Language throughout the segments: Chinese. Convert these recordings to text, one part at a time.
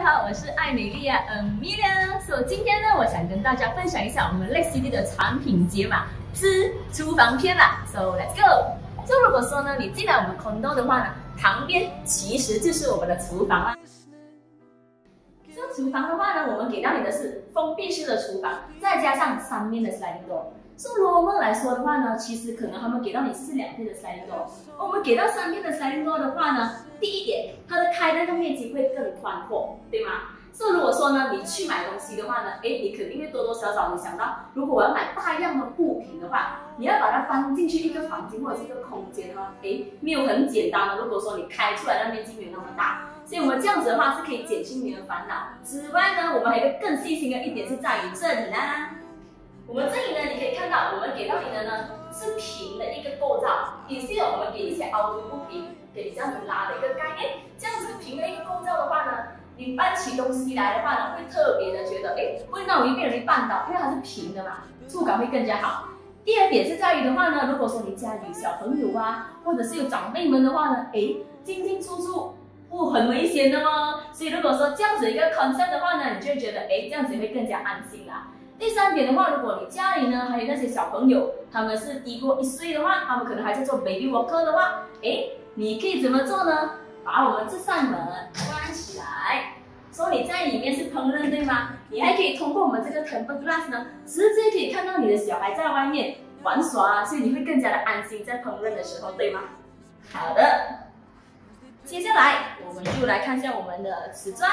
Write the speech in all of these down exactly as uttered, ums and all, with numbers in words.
好，我是爱美丽啊 Amelia。所以今天呢，我想跟大家分享一下我们 Lex C D 的产品解码之厨房篇啦。So let's go。就如果说呢，你进来我们 condo 的话呢，旁边其实就是我们的厨房啦。这厨房的话呢，我们给到你的是封闭式的厨房，再加上三面的 sliding door。就罗梦来说的话呢，其实可能他们给到你是两片的 sliding door， 我们给到三片的 sliding door 的话呢，第一点，它的开的那个面积会更宽阔，对吗？所以如果说呢，你去买东西的话呢，哎，你肯定会多多少少你想到，如果我要买大量的物品的话，你要把它搬进去一个房间或者是一个空间的话，哎，没有很简单的。如果说你开出来的面积没有那么大，所以我们这样子的话是可以减轻你的烦恼。之外呢，我们还有一个更细心的一点是在于这里啦。我们这里呢，你可以看到，我们给到你的呢是平的一个构造，也是有我们给一些凹凸不平，给你这样子拉的一个概念。这样子平的一个构造的话呢，你搬起东西来的话呢，会特别的觉得，哎，不会那么容易被人绊倒，因为它是平的嘛，触感会更加好。第二点是在于的话呢，如果说你家里有小朋友啊，或者是有长辈们的话呢，哎，进进出出不很危险的哦。所以如果说这样子一个 concept 的话呢，你就会觉得，哎，这样子会更加安心啦。第三点的话，如果你家里呢还有那些小朋友，他们是低过一岁的话，他们可能还在做 baby walker 的话，哎，你可以怎么做呢？把我们这扇门关起来，说你在里面是烹饪，对吗？你还可以通过我们这个 tempered glass 呢，直接可以看到你的小孩在外面玩耍啊，所以你会更加的安心在烹饪的时候，对吗？好的，接下来我们就来看一下我们的瓷砖。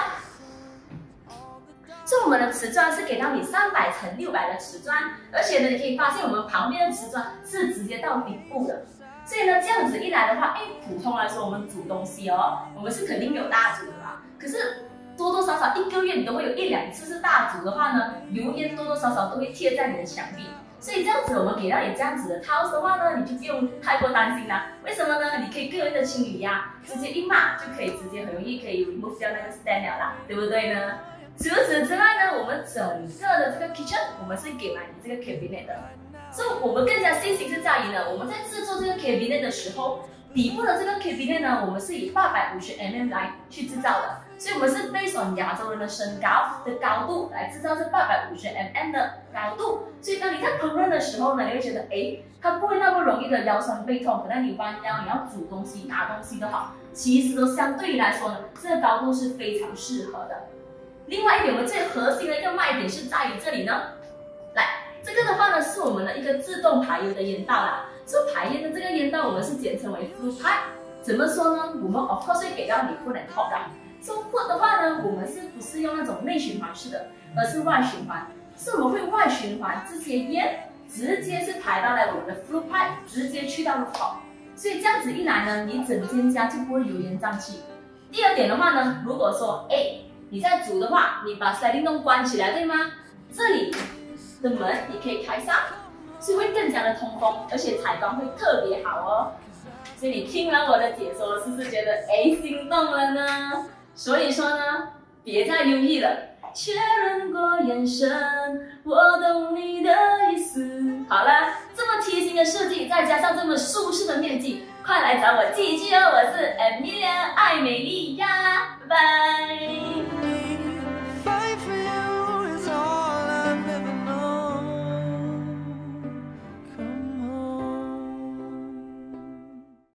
所以我们的瓷砖是给到你三百乘六百的瓷砖，而且呢，你可以发现我们旁边的瓷砖是直接到底部的。所以呢，这样子一来的话，哎，普通来说我们煮东西哦，我们是肯定没有大煮的嘛。可是多多少少一个月你都会有一两次是大煮的话呢，油烟多多少少都会贴在你的墙壁。所以这样子我们给到你这样子的 tiles 的话呢，你就不用太过担心啦。为什么呢？你可以个人的清理呀、啊，直接一抹就可以直接很容易可以 remove 掉那个 stand 了啦，对不对呢？除此之外呢，我们整个的这个 kitchen 我们是给了你这个 cabinet 的，所以我们更加细心是在于呢，我们在制作这个 cabinet 的时候，底部的这个 cabinet 呢，我们是以八百五十 mm 来去制造的，所以我们是 based on 亚洲人的身高的高度来制造这八百五十 mm 的高度，所以当你在烹饪的时候呢，你会觉得哎，它不会那么容易的腰酸背痛，可能你弯腰你要煮东西拿东西都好，其实都相对于来说呢，这个高度是非常适合的。另外一点，我们最核心的一个卖点是在于这里呢，来，这个的话呢是我们的一个自动排油的烟道啦。这排烟的这个烟道，我们是简称为 flue pipe。怎么说呢？我们 of course 会给到你 put and top 啦。So put 的话呢，我们是不是用那种内循环式的，而是外循环？是我们会外循环这些烟，直接是排到来我们的 flue pipe， 直接去到 rooftop。所以这样子一来呢，你整间家就不会油烟瘴气。第二点的话呢，如果说哎。你在煮的话，你把 sliding door 关起来，对吗？这里的门你可以开上，所以会更加的通风，而且采光会特别好哦。所以你听完我的解说，是不是觉得哎心动了呢？所以说呢，别再犹豫了，确认过眼神，我懂你的意思。好了，这么贴心的设计，再加上这么舒适的面积，快来找我记一记哦，我是 Amelia 爱美丽呀，拜拜。